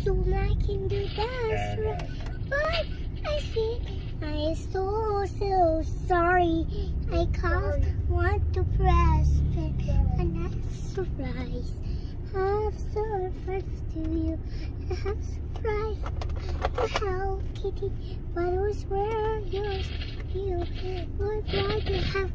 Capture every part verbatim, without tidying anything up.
soon I can do that, right? But I think I'm so, so sorry. I can't want to press it. And I'm surprised. I'm surprised to you. I have surprised the Hello Kitty, but it was where yours. You would like to have.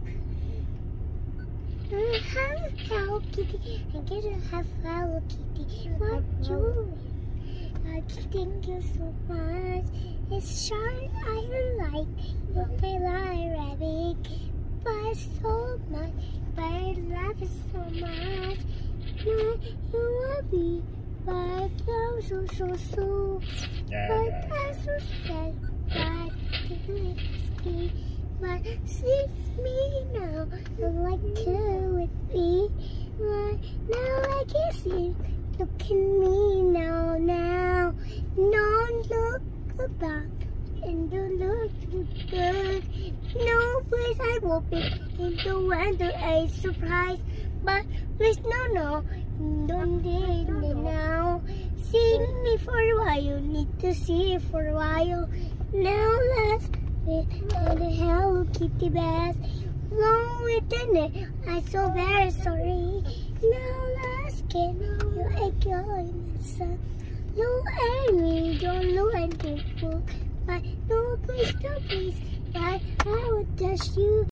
I have Hello Kitty. I get to have Hello Kitty. What you? I thank you so much. It's short, I like you. I like rabbit, but so much. But I love it so much. But you will be, but I'm so so so. But I'm so sad. But you ask me, but sleep me now. You like to with me. But now I can see. Look at me now, now. Don't look back and don't look good. No place I will be in the window a surprise. But please no no, don't date me now. See me for a while, you need to see it for a while. Now let's with the Hello Kitty bass. Long within it, I'm so very sorry. Now let's get you a girl in the sun. You and me don't know anything, but no please, no please, but I will touch you.